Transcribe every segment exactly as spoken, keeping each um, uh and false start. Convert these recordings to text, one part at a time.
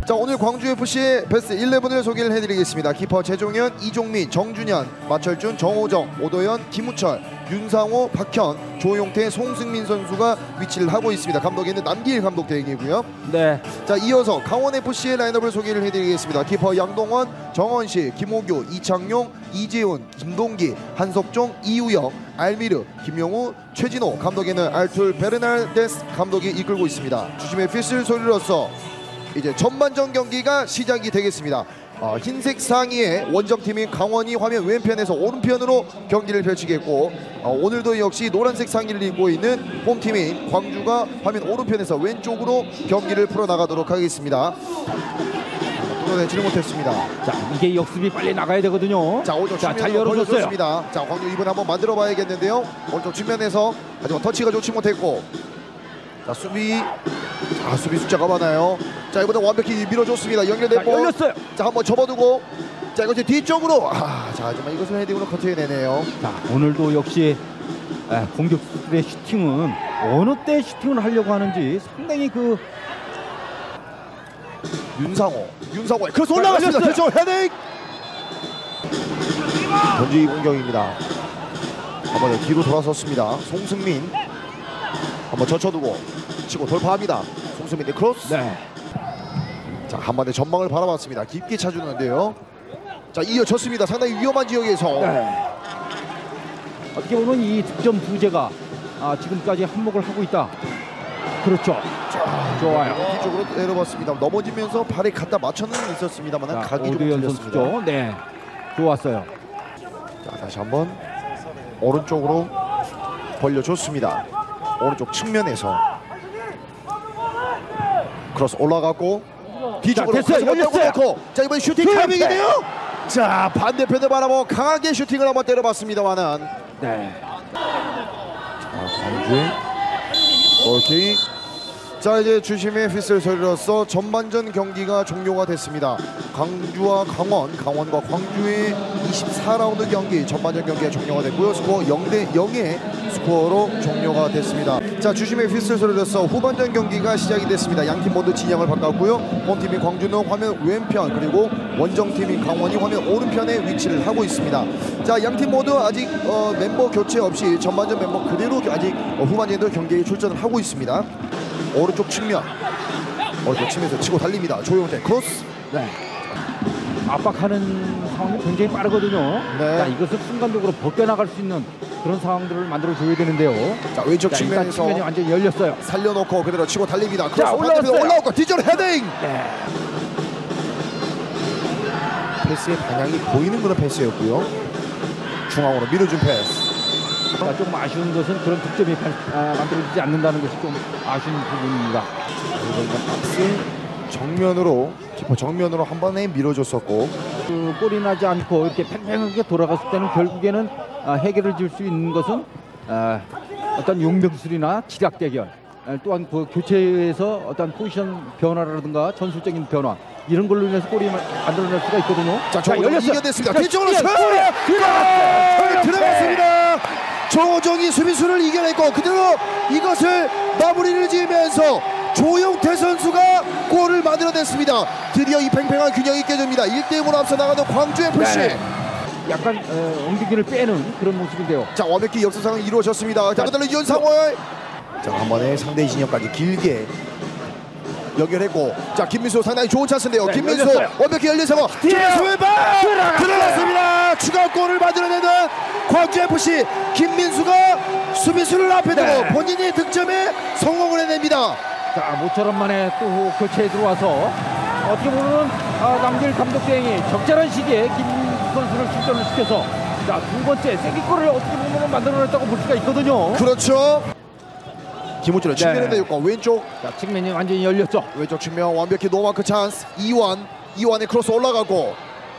자, 오늘 광주에프씨의 베스트 십일을 소개를 해드리겠습니다. 키퍼 최종현, 이종민, 정준현, 마철준, 정호정, 오도현, 김우철, 윤상호, 박현, 조용태, 송승민 선수가 위치를 하고 있습니다. 감독에는 남기일 감독 대행이고요. 네. 자, 이어서 강원에프씨의 라인업을 소개를 해드리겠습니다. 키퍼 양동원, 정원식, 김호규, 이창용, 이재훈, 김동기, 한석종, 이우영, 알미르, 김용우, 최진호, 감독에는 알툴 베르날데스 감독이 이끌고 있습니다. 주심의 필슬 소리로서 이제 전반전 경기가 시작이 되겠습니다. 어, 흰색 상의의 원정팀인 강원이 화면 왼편에서 오른편으로 경기를 펼치겠고, 어, 오늘도 역시 노란색 상의를 입고 있는 홈팀인 광주가 화면 오른편에서 왼쪽으로 경기를 풀어나가도록 하겠습니다. 뚫어내지를 못했습니다. 자, 이게 역습이 빨리 나가야 되거든요. 자, 오른쪽 자, 잘 측면으로 열어줬어요. 벌려줬습니다. 자, 광주 이번에 한번 만들어 봐야겠는데요. 오른쪽 측면에서 하지만 터치가 좋지 못했고, 자, 수비, 자, 수비 숫자가 많아요. 자, 이번에 완벽히 밀어줬습니다. 연결된 볼. 열렸어요. 자, 한번 접어두고, 자, 이거 뒤쪽으로. 아, 자, 하지만 이것을 헤딩으로 커트해내네요. 자, 오늘도 역시 에, 공격수들의 슈팅은 어느 때 슈팅을 하려고 하는지 상당히 그 윤상호, 윤상호의 크로스 올라갔습니다. 그렇죠, 헤딩. 던지기 공격입니다. 한번 뒤로 돌아섰습니다. 송승민 한번 젖혀두고 치고 돌파합니다. 송승민의 크로스. 네. 자, 한 번에 전망을 바라봤습니다. 깊게 차주는데요. 자, 이어졌습니다. 상당히 위험한 지역에서. 네. 어떻게 보면 이 득점 부재가 아, 지금까지 한몫을 하고 있다. 그렇죠. 자, 좋아요. 뒤쪽으로 내려봤습니다. 넘어지면서 발에 갖다 맞춰는 있었습니다만 자, 각이 좀 오도현 틀렸습니다. 선수죠. 네, 좋았어요. 자, 다시 한번 오른쪽으로 벌려줬습니다. 오른쪽 측면에서 크로스 올라갔고 뒤쪽으로 자, 됐어요. 열렸어요. 넣고, 자, 이번 슈팅 타이밍인데요. 자, 반대편을 바라보고 강하게 슈팅을 한번 때려봤습니다만은. 네. 자, 광주의 골킥. 자, 이제 주심의 휘슬 소리로서 전반전 경기가 종료가 됐습니다. 광주와 강원, 강원과 광주의 이십사 라운드 경기 전반전 경기가 종료가 됐고요. 스코어 영 대 영의 스코어로 종료가 됐습니다. 자, 주심의 휘슬 소리로서 후반전 경기가 시작이 됐습니다. 양팀 모두 진영을 바꿨고요. 홈팀인 광주는 화면 왼편, 그리고 원정팀인 강원이 화면 오른편에 위치를 하고 있습니다. 자, 양팀 모두 아직 어, 멤버 교체 없이 전반전 멤버 그대로 아직 어, 후반전에도 경기에 출전을 하고 있습니다. 오른쪽 측면, 오른쪽 측면에서 치고 달립니다. 조용태 크로스. 네. 압박하는 상황이 굉장히 빠르거든요. 네. 자, 이것을 순간적으로 벗겨나갈 수 있는 그런 상황들을 만들어줘야 되는데요. 자, 왼쪽 자, 측면에서 측면이 완전히 열렸어요. 살려놓고 그대로 치고 달립니다. 크로스 자, 올라왔어요. 올라오고 뒤쪽으로 헤딩. 네. 패스의 방향이 보이는 그런 패스였고요. 중앙으로 밀어준 패스. 자, 조금 아쉬운 것은 그런 득점이 아, 만들어지지 않는다는 것이 좀 아쉬운 부분입니다. 이번 박스 정면으로, 키퍼 정면으로 한 번에 밀어줬었고, 그 골이 나지 않고 이렇게 팽팽하게 돌아갔을 때는 결국에는 아, 해결을 줄 수 있는 것은 아, 어떤 용병술이나 지략 대결, 아, 또한 그 교체에서 어떤 포지션 변화라든가 전술적인 변화 이런 걸로 인해서 골이 마- 만들어낼 수가 있거든요. 자, 저거 이겨냈습니다. 뒤쪽으로 슛! 슛! 들어갔어요. 들어갔습니다. 정호정이 수비수를 이겨냈고 그대로 이것을 마무리를 지으면서 조용태 선수가 골을 만들어냈습니다. 드디어 이 팽팽한 균형이 깨집니다. 일 대 영으로 앞서 나가는 광주에프씨. 네. 약간 어, 엉덩이를 빼는 그런 모습인데요. 자, 완벽히 역습상이 이루어졌습니다. 자, 그다음에 윤상호의, 자, 한 번에 상대 진영까지 길게 연결했고, 자, 김민수 상당히 좋은 찬스인데요. 네, 김민수 열렸어요. 완벽히 열린 상황. 김민수 왼발 들어갔습니다. 추가골을 만들어내는 광주에프씨. 김민수가 수비수를 앞에 두고 네. 본인이 득점에 성공을 해냅니다. 자, 모처럼 만에 또 교체에 들어와서 어떻게 보면 아, 남길 감독 대행이 적절한 시기에 김 선수를 출전을 시켜서 자, 두 번째 세기골을 어떻게 보면 만들어냈다고 볼 수가 있거든요. 그렇죠. 김우철의 네. 측면에 내줬고 왼쪽, 자, 측면이 완전히 열렸죠. 왼쪽 측면 완벽히 노마크 찬스. 이완, 이완의 크로스 올라가고,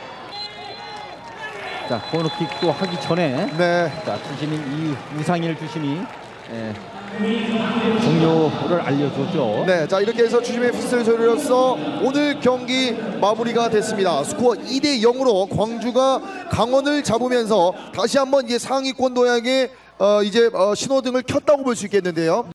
자, 코너킥도 하기 전에 네. 자, 주심인 이 우상일 주심이 예, 종료를 알려줬죠. 네, 자, 이렇게 해서 주심의 휘슬 소리로서 오늘 경기 마무리가 됐습니다. 스코어 이 대 영으로 광주가 강원을 잡으면서 다시 한번 이제 상위권 도약의 어, 이제 어, 신호등을 켰다고 볼 수 있겠는데요.